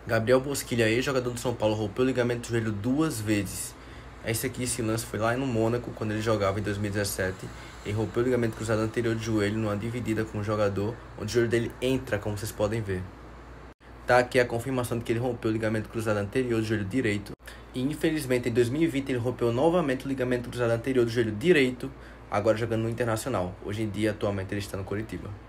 Gabriel Bosquilha, ex-jogador do São Paulo, rompeu o ligamento do joelho 2 vezes. Esse lance foi lá no Mônaco, quando ele jogava em 2017. Ele rompeu o ligamento cruzado anterior do joelho numa dividida com o jogador, onde o joelho dele entra, como vocês podem ver. Tá aqui a confirmação de que ele rompeu o ligamento cruzado anterior do joelho direito. E infelizmente em 2020 ele rompeu novamente o ligamento cruzado anterior do joelho direito, agora jogando no Internacional. Hoje em dia, atualmente, ele está no Coritiba.